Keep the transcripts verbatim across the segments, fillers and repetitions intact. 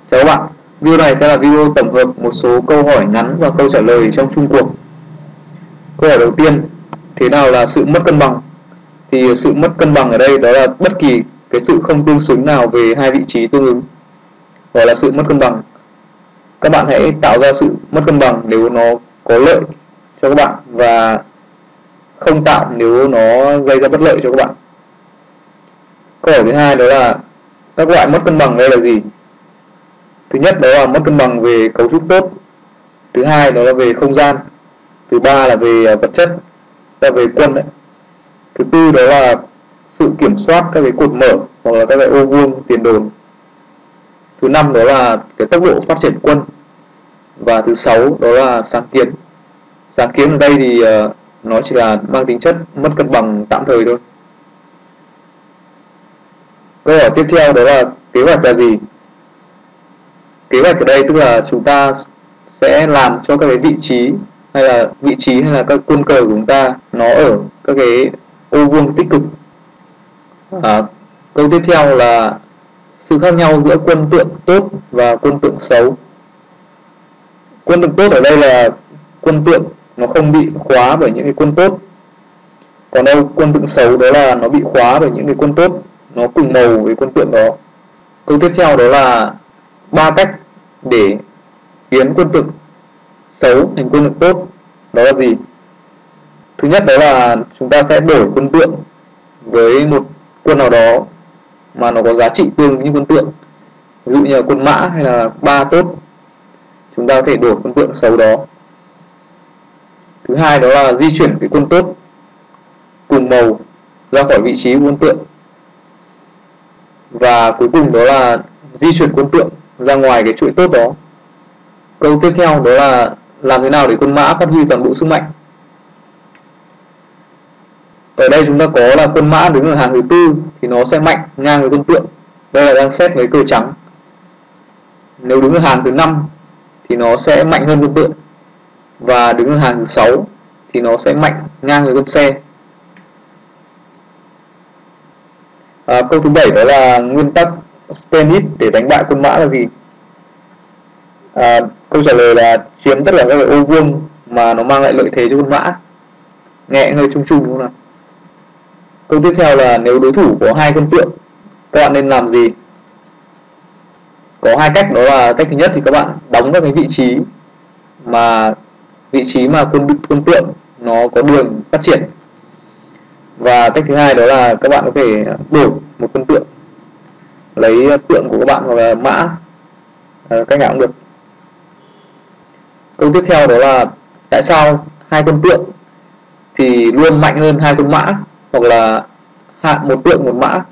Chào các bạn, video này sẽ là video tổng hợp một số câu hỏi ngắn và câu trả lời trong chung cuộc. Câu hỏi đầu tiên, thế nào là sự mất cân bằng? Thì sự mất cân bằng ở đây đó là bất kỳ cái sự không tương xứng nào về hai vị trí tương ứng, gọi là sự mất cân bằng. Các bạn hãy tạo ra sự mất cân bằng nếu nó có lợi cho các bạn và không tạo nếu nó gây ra bất lợi cho các bạn. Câu hỏi thứ hai đó là các loại mất cân bằng đây là gì? Thứ nhất đó là mất cân bằng về cấu trúc tốt, thứ hai đó là về không gian, thứ ba là về vật chất, là về quân đấy. Thứ tư đó là sự kiểm soát các cái cột mở hoặc là các cái ô vuông tiền đồn. Thứ năm đó là cái tốc độ phát triển quân, và thứ sáu đó là sáng kiến. Sáng kiến ở đây thì uh, nó chỉ là mang tính chất mất cân bằng tạm thời thôi. Câu hỏi tiếp theo đó là kế hoạch là gì? Kế hoạch ở đây tức là chúng ta sẽ làm cho các cái vị trí hay là vị trí hay là các quân cờ của chúng ta nó ở các cái ô vuông tích cực. À, câu tiếp theo là sự khác nhau giữa quân tượng tốt và quân tượng xấu. Quân tượng tốt ở đây là quân tượng nó không bị khóa bởi những cái quân tốt, còn đâu quân tượng xấu đó là nó bị khóa bởi những cái quân tốt, nó cùng màu với quân tượng đó. Câu tiếp theo đó là ba cách để biến quân tượng xấu thành quân tượng tốt, đó là gì? Thứ nhất đó là chúng ta sẽ đổi quân tượng với một quân nào đó mà nó có giá trị tương như quân tượng, ví dụ như là quân mã hay là ba tốt, chúng ta có thể đổi quân tượng xấu đó. Thứ hai đó là di chuyển cái quân tốt cùng màu ra khỏi vị trí quân tượng, và cuối cùng đó là di chuyển quân tượng ra ngoài cái chuỗi tốt đó. Câu tiếp theo đó là làm thế nào để quân mã phát huy toàn bộ sức mạnh. Ở đây chúng ta có là quân mã đứng ở hàng thứ tư thì nó sẽ mạnh ngang với quân tượng, đây là đang xét với cờ trắng. Nếu đứng ở hàng thứ năm thì nó sẽ mạnh hơn quân tượng, và đứng ở hàng thứ sáu thì nó sẽ mạnh ngang với quân xe. À, câu thứ bảy đó là nguyên tắc Stennis để đánh bại quân mã là gì? À, câu trả lời là chiếm tất cả các cái ô vuông mà nó mang lại lợi thế cho quân mã. Nghe hơi chung chung đúng không nào? Câu tiếp theo là nếu đối thủ có hai quân tượng, các bạn nên làm gì? Có hai cách, đó là cách thứ nhất thì các bạn đóng các cái vị trí mà vị trí mà quân quân tượng nó có đường phát triển, và cách thứ hai đó là các bạn có thể đổi một quân tượng, lấy tượng của các bạn hoặc là mã, à, cách nào cũng được. Câu tiếp theo đó là tại sao hai quân tượng thì luôn mạnh hơn hai quân mã, hoặc là hạ một tượng một mã?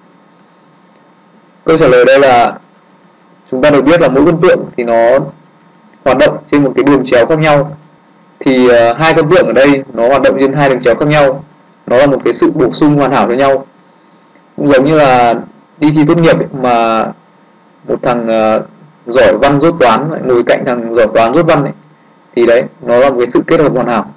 Câu trả lời đây là chúng ta được biết là mỗi quân tượng thì nó hoạt động trên một cái đường chéo khác nhau, thì uh, hai quân tượng ở đây nó hoạt động trên hai đường chéo khác nhau, nó là một cái sự bổ sung hoàn hảo cho nhau. Cũng giống như là đi thi tốt nghiệp ấy, mà một thằng uh, giỏi văn dốt toán lại ngồi cạnh thằng giỏi toán dốt văn ấy, thì đấy nó là một cái sự kết hợp hoàn hảo.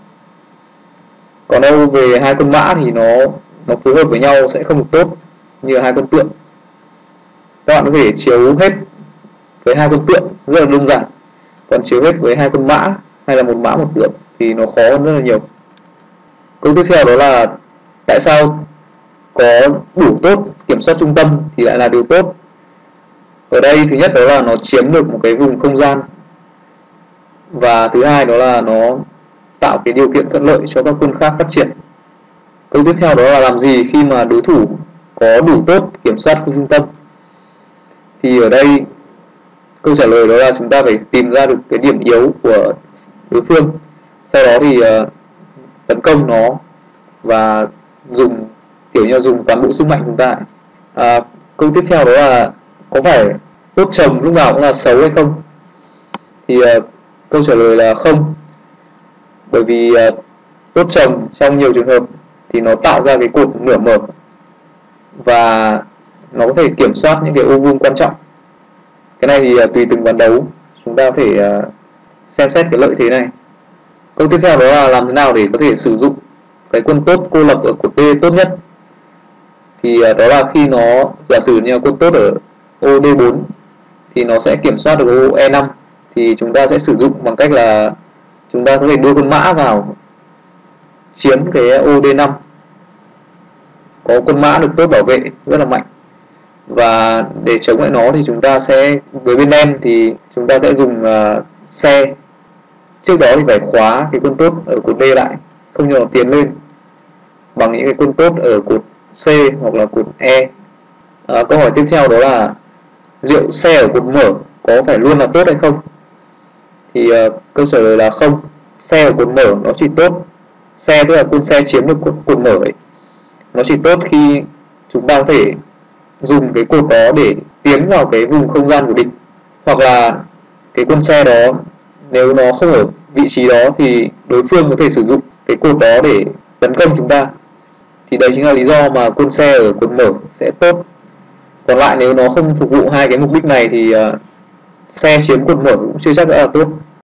Còn đâu về hai quân mã thì nó nó phối hợp với nhau sẽ không được tốt như hai quân tượng. Các bạn có thể chiếu hết với hai quân tượng rất là đơn giản, còn chiếu hết với hai quân mã hay là một mã một tượng thì nó khó hơn rất là nhiều. Câu tiếp theo đó là tại sao có đủ tốt kiểm soát trung tâm thì lại là điều tốt? Ở đây thứ nhất đó là nó chiếm được một cái vùng không gian, và thứ hai đó là nó tạo cái điều kiện thuận lợi cho các quân khác phát triển. Câu tiếp theo đó là làm gì khi mà đối thủ có đủ tốt kiểm soát khu trung tâm? Thì ở đây câu trả lời đó là chúng ta phải tìm ra được cái điểm yếu của đối phương, sau đó thì uh, tấn công nó và dùng kiểu như dùng toàn bộ sức mạnh chúng ta. À, câu tiếp theo đó là có phải tốt chồng lúc nào cũng là xấu hay không? Thì uh, câu trả lời là không, bởi vì uh, tốt chồng trong nhiều trường hợp thì nó tạo ra cái cột nửa mở và nó có thể kiểm soát những cái ô vuông quan trọng. Cái này thì uh, tùy từng ván đấu chúng ta có thể uh, xem xét cái lợi thế này. Câu tiếp theo đó là làm thế nào để có thể sử dụng cái quân tốt cô lập ở cột D tốt nhất? Thì uh, đó là khi nó giả sử như là quân tốt ở ô D bốn thì nó sẽ kiểm soát được ô E năm. Thì chúng ta sẽ sử dụng bằng cách là chúng ta có thể đưa con mã vào chiếm cái ô D năm. Có con mã được tốt bảo vệ rất là mạnh. Và để chống lại nó thì chúng ta sẽ, với bên đen thì chúng ta sẽ dùng uh, xe. Trước đó thì phải khóa cái quân tốt ở cột D lại, không cho nó tiến lên bằng những cái quân tốt ở cột C hoặc là cột E. À, câu hỏi tiếp theo đó là liệu xe ở cột mở có phải luôn là tốt hay không? Thì uh, câu trả lời là không. Xe ở cột mở nó chỉ tốt, xe tức là quân xe chiếm được cột, cột mở ấy, nó chỉ tốt khi chúng ta có thể dùng cái cột đó để tiến vào cái vùng không gian của địch, hoặc là cái quân xe đó nếu nó không ở vị trí đó thì đối phương có thể sử dụng cái cột đó để tấn công chúng ta. Thì đấy chính là lý do mà quân xe ở cột mở sẽ tốt. Còn lại nếu nó không phục vụ hai cái mục đích này thì uh, xe chiếm cột mở cũng chưa chắc đã là tốt.